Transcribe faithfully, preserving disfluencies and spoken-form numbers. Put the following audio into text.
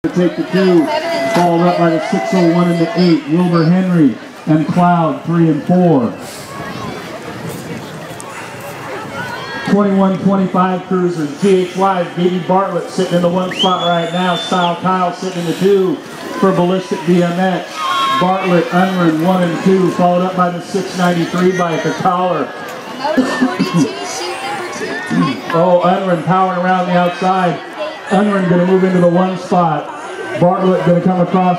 To take the two, followed up by the six oh one and the eight, Wilbur Henry and Cloud, three and four. twenty-one twenty-five Cruiser, G H Y, Gaby Bartlett sitting in the one spot right now. Style Kyle sitting in the two for Ballistic B M X. Bartlett, Unrun, one and two, followed up by the six ninety-three biker, Collar. Oh, Unrun powering around the outside. Unrun going to move into the one spot. Bartlett going to come across.